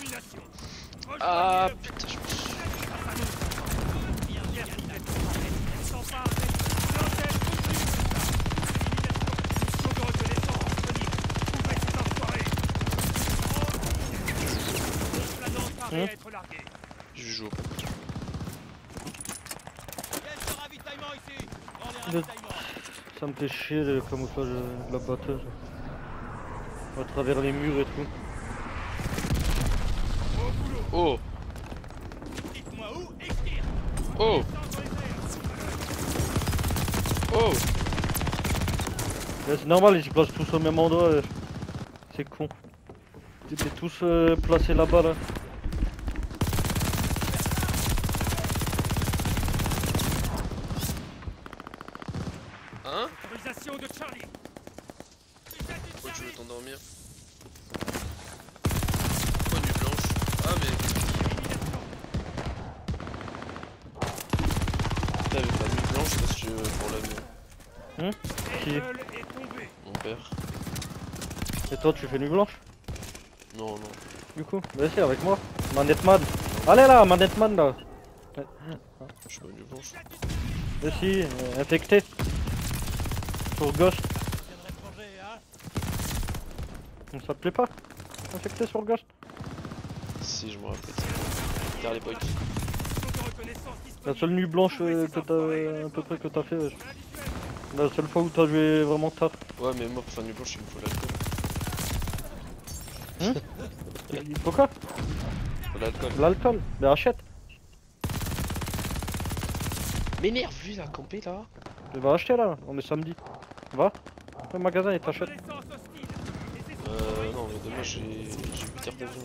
Ah putain, je me suis... Je joue au pompe. Ça me fait chier le camouflage de la batteuse. À travers les murs et tout. Oh. Oh. Oh. C'est normal, ils se placent tous au même endroit. C'est con. Ils étaient tous placés là-bas là. Hein? Autorisation de Charlie. Pourquoi tu veux t'endormir? Pourquoi nuit blanche? Ah mais... T'avais pas nuit blanche parce que pour la... Qui? Mon père. Et toi tu fais nuit blanche? Non, non. Du coup, vas-y avec moi. Manette man. Allez là, manette man là. Je suis pas nuit blanche. Vas-y, infecté. Sur Ghost. Ça te plaît pas? Infecté sur Ghost? Si, je me rappelle. Car les boys. La seule nuit blanche que t'as à peu près que t'as fait. Ouais. La seule fois où t'as joué vraiment tard. Ouais, mais moi pour faire nuit blanche, il me faut l'alcool. Il faut quoi? L'alcool. L'alcool. Mais achète. M'énerve, lui, il a campé là. Tu vas acheter là, on est samedi. Va. Le magasin il t'achète. Non, mais demain j'ai 8 heures d'avion.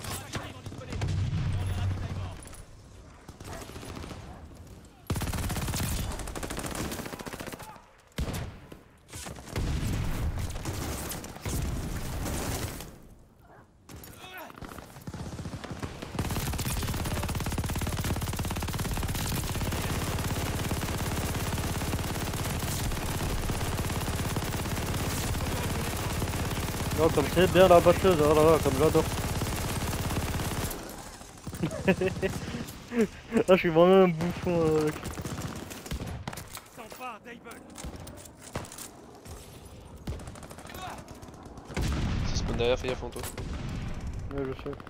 Oh, comme c'est bien la batteuse, oh là là, comme j'adore. Là, je suis vraiment un bouffon avec. Ça spawn derrière, fais gaffe en toi. Ouais, je sais.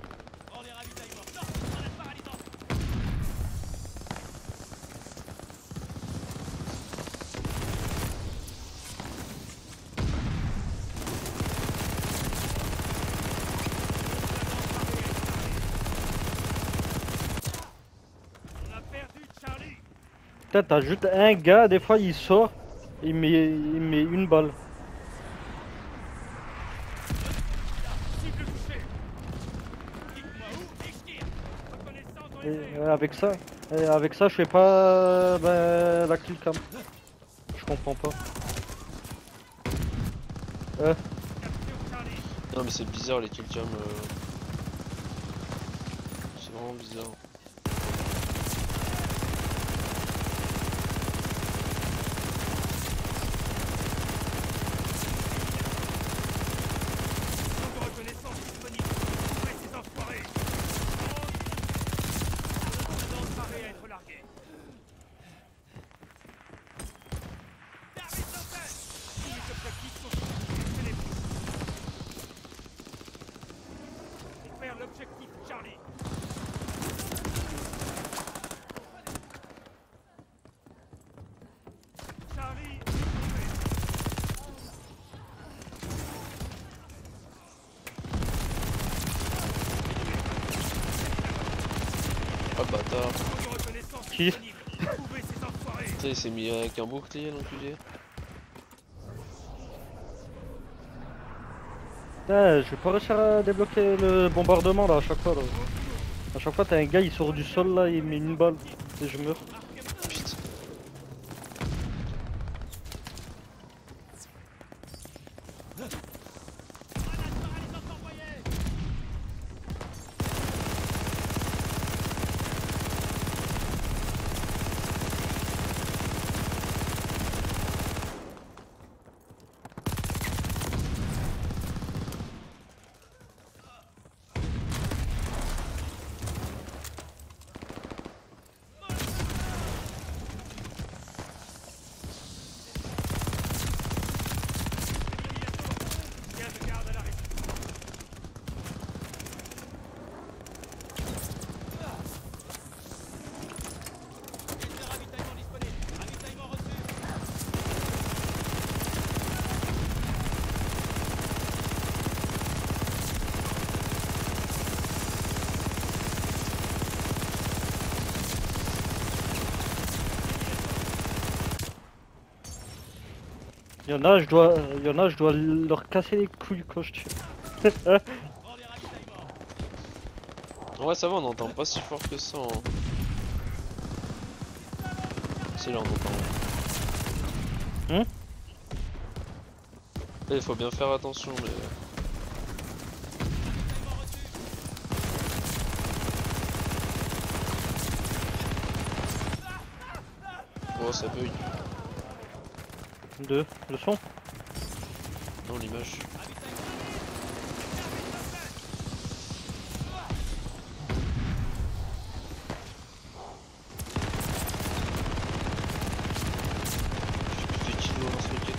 Putain, t'as juste un gars, des fois il sort, il met une balle. Et avec ça je fais pas la kill cam. Je comprends pas. Non, mais c'est bizarre les killcams. C'est vraiment bizarre. L'objectif Charlie. Charlie. Ah le bâtard. Qui? Putain, il s'est mis avec un bouclier l'enculé. Putain, je vais pas réussir à débloquer le bombardement là à chaque fois là. À chaque fois t'as un gars il sort du sol là, il met une balle et je meurs. Putain. Je dois leur casser les couilles quand je tue. Ouais, ça va, on n'entend pas si fort que ça. Hein. C'est là, on entend. Il faut bien faire attention, mais. Oh, ça bug. Le son. Non, l'image. J'ai fait kilo dans ce week-end.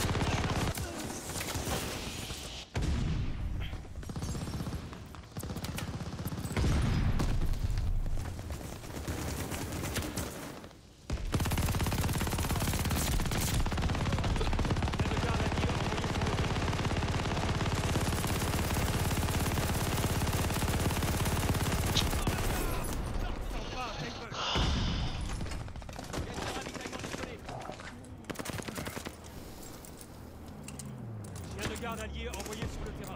Chien de garde allié envoyé sur le terrain.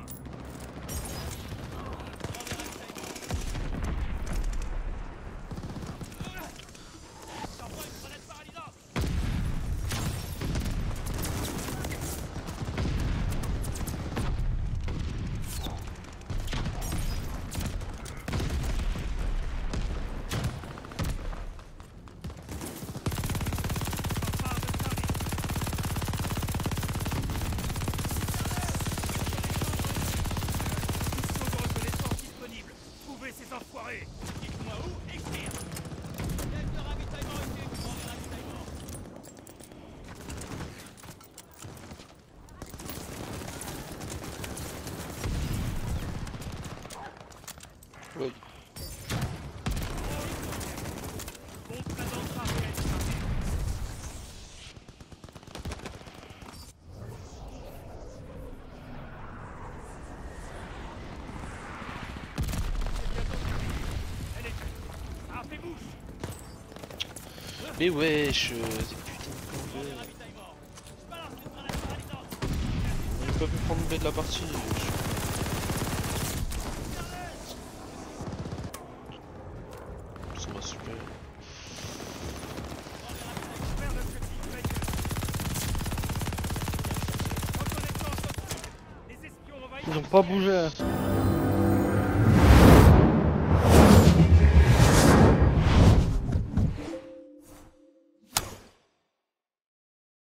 J'envoie une grenade paralysante. Mission de reconnaissance disponible. Trouvez ces enfoirés. Dites-moi où et tire. Pièce de ravitaillement ici. Prends le ravitaillement. Oui. On présentera réalité. Elle est tuée. Ah, fais bouche. Mais wesh, des putains de plans de... Ravitaillement. Je balance une grenade paralysante. J'ai pas pu prendre le B de la partie. Ça m'a super. Vers l'objectif médical. Reconnaissance. Les espions envahissent. Ils ont pas bougé.